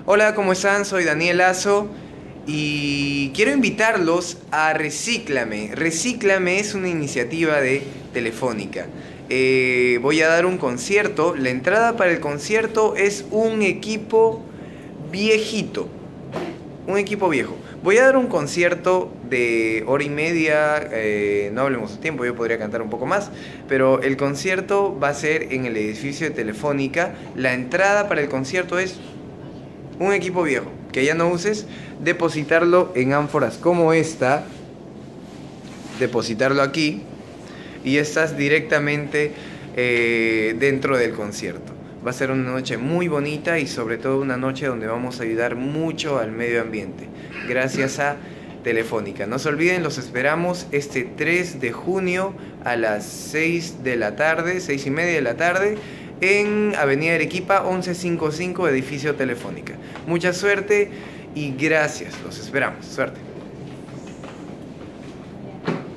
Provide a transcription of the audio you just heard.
Hola, ¿cómo están? Soy Daniel Lazo y quiero invitarlos a Recíclame. Recíclame es una iniciativa de Telefónica. Voy a dar un concierto. La entrada para el concierto es un equipo viejito. Un equipo viejo. Voy a dar un concierto de hora y media, no hablemos de tiempo, yo podría cantar un poco más, pero el concierto va a ser en el edificio de Telefónica. La entrada para el concierto es un equipo viejo, que ya no uses, depositarlo en ánforas como esta, depositarlo aquí y estás directamente dentro del concierto. Va a ser una noche muy bonita y sobre todo una noche donde vamos a ayudar mucho al medio ambiente, gracias a Telefónica. No se olviden, los esperamos este 3 de junio a las 6 de la tarde, 6 y media de la tarde, en Avenida Arequipa 1155, edificio Telefónica. Mucha suerte y gracias, los esperamos. Suerte.